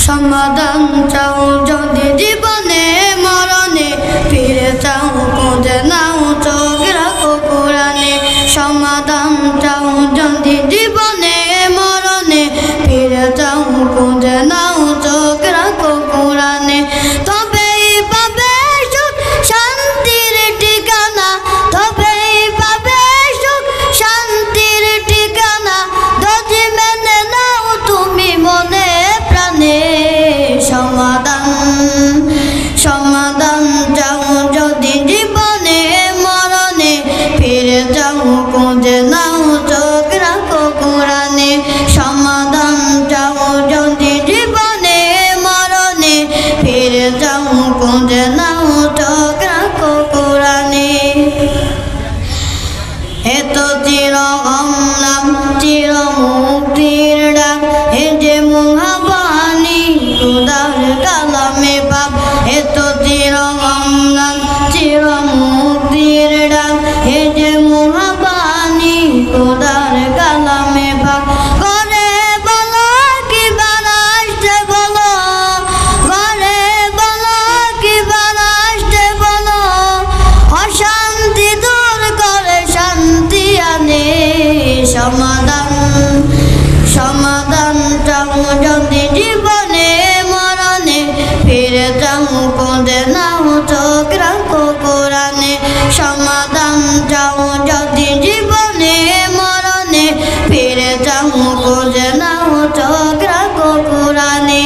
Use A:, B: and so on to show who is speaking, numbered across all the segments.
A: সমাধান চাও যদি জীবনে মরণে, ফিরে চাও খুঁজে নাও চোখ রাখো কোরআনে। সমাধান চাও যদি জীবনে মরণে, ফিরে চাও খুঁজে নাও চোখ রাখো কোরআনে। তবেই পাবে সুখ শান্তির ঠিকানা, তবেই পাবে সুখ শান্তির ঠিকানা, যদি মেনে নাও তুমি মনে প্রাণে। সমাধান সমাধান চাও যদি জীবনে মরণে, ফিরে যাও খুঁজে নাও চোখ রাখো কোরআনে। সমাধান চাও যদি জীবনে মরণে, ফিরে যাও খুঁজে নাও চোখ রাখো কোরআনে। এত চির অম্লান চির মুক্তির ডাক, এ যে মুহাবানী খোদার কালামে পাক। এত চির অম্লান চির মুক্তির ডাক, এ যে মুহাবানী খোদার কালামে পাক। করে বলো কি বানাসতে বলো, করে বলো কি বানাসতে বলো, অশান্তি দূর করে শান্তি আনে। সমাধান সমাধান চাও যদি জীবনে মরণে, ফিরে যাও খুঁজে নাও চোখ রাখো কোরআনে। সমাধান চাও যদি জীবনে মরণে, ফিরে যাও খুঁজে নাও চোখ রাখো কোরআনে।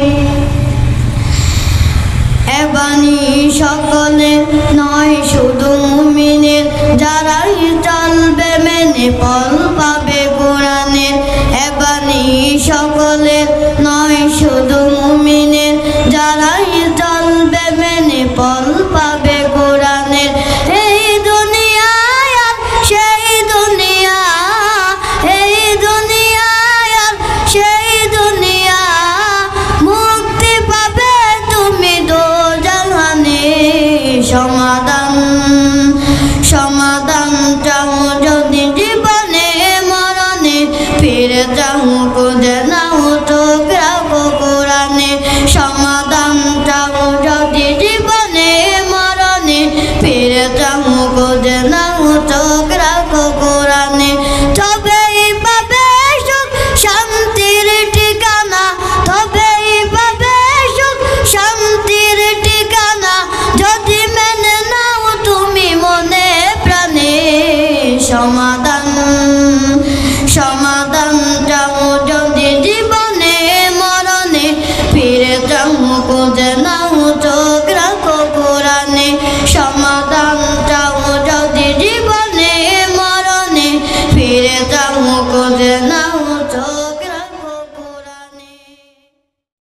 A: এ বাণী সকলে নয় শুধু মুমিনের, যারাই চলবে মেনে ফল পাবে কোরআনের। এ বাণী সকলের নয় শুধু মুমিনের, যারাই চলবে মেনে ফল পাবে কোরআনের। এই দুনিয়ায় আর সেই দুনিয়া, এই দুনিয়ায় আর সেই দুনিয়া, মুক্তি পাবে তুমি দোজাহানে। সমাধান সমাধান চাও যদি জীবনে মরণে, ফিরে যাও খুঁজে নাও চোখ রাখো কোরআনে। সমাধান চাও যদি জীবনে মরণে, ফিরে যাও খুঁজে নাও চোখ রাখো কোরআনে। তবেই পাবে সুখ শান্তির ঠিকানা, তবেই পাবে সুখ শান্তির ঠিকানা, যদি মেনে নাও তুমি মনে প্রাণে। সমাধান সমাধান চাও যদি জীবনে মরণে, ফিরে যাও খুঁজে নাও চোখ রাখো কোরআনে। সমাধান চাও যদি জীবনে মরণে, ফিরে যাও খুঁজে নাও